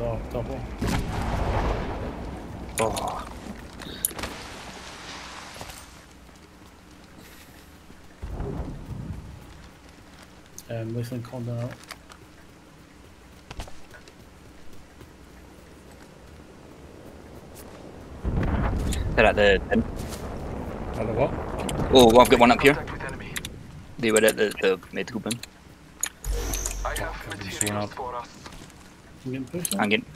double. Oh. Whistling condom out. They're at the inn. At the what? Oh, I've got one up here. They were at the medical bin. I have materials for us. I'm getting pushed. I'm getting.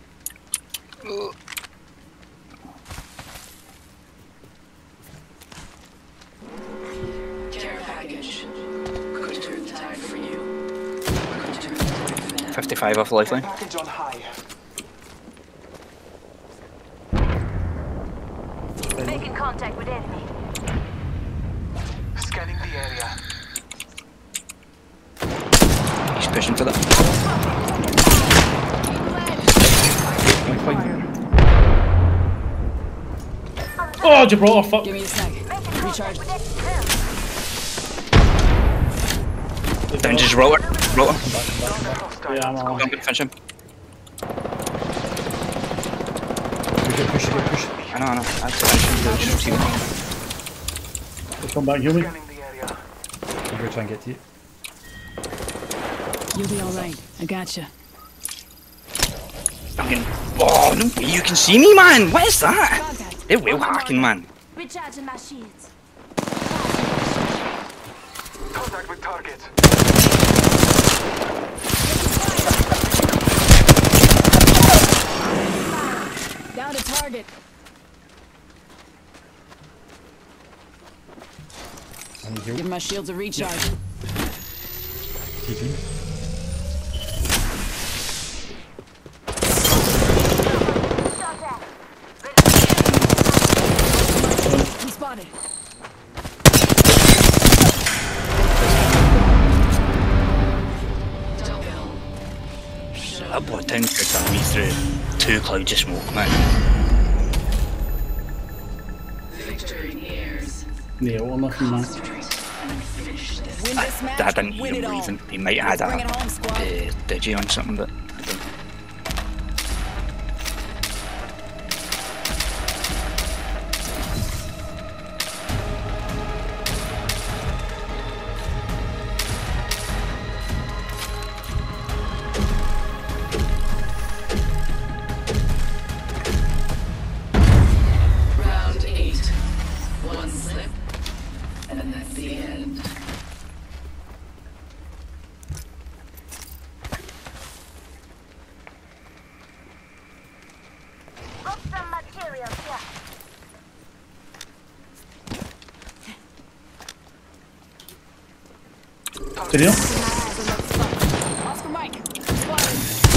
Care package. Could turn the tide for you. Could turn the tide for them. 55 off the lifeline. Package on high. Making contact with enemy. Scanning the area. He's pushing for that. Oh, Gibraltar, fuck. Give me a sec. Recharge. Down to Gibraltar. Yeah, I'm on. I'm gonna finish him. Push. I know. I have to finish him. Let's come back, heal me. Scanning the area. I'm gonna try and get to you. You'll be alright. I gotcha. I'm getting. Oh, no way you can see me, man. What is that? They're whale hacking, man. Recharging my shields. Contact with target. Down to target. Give my shields a recharge. TP. He spotted. That boy down there done me through 2 clouds of smoke, man. Victory nears. Yeah, well, nothing, man. Win this match. I didn't win even it all. believe him. He might have Bring had it home, squad. a digi on something, but I don't. Round 8. One slip, and that's the end. Got some materials here. Did you know? Oscar Mike. Spotted.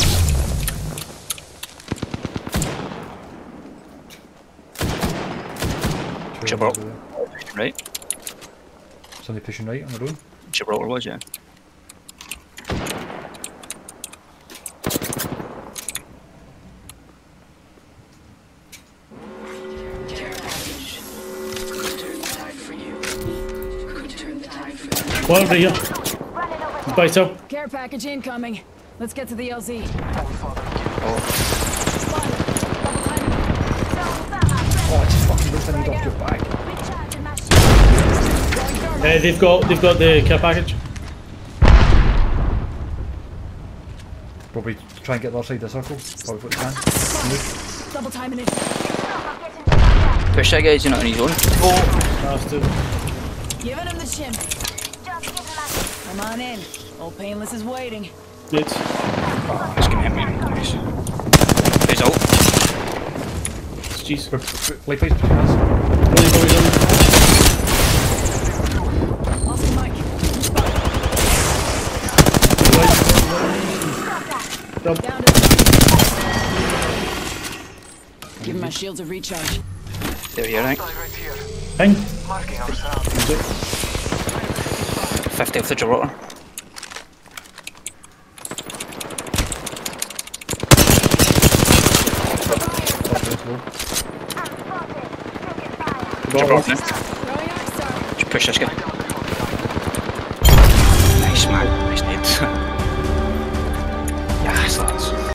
Gibraltar. Right? Somebody pushing right on the road. Gibraltar was, yeah. Care package. Could turn the tide for you. Could turn the tide for them. Well, over here. Running over. By so. Care package incoming. Let's get to the LZ. Oh, I just fucking wish I need off your back. Recharging my shields. They've got the care package. Probably try and get the other side of the circle. Probably what you can. Double timing it. I'm getting contact. Push that guy's not on his own. Oh! Last two. Giving him the shim. Just giving my Come on in. Old Painless is waiting. Good. Oh, he's gonna hit me. Nice. He's out. Jeez. Play place between us. Oscar Mike. Jump. Down to. Give my shields a recharge. There you are, right? Right here. Ping. Marking our surroundings. 50 off the Gibraltar. Gibraltar now. Throwing arc star. Just push this guy.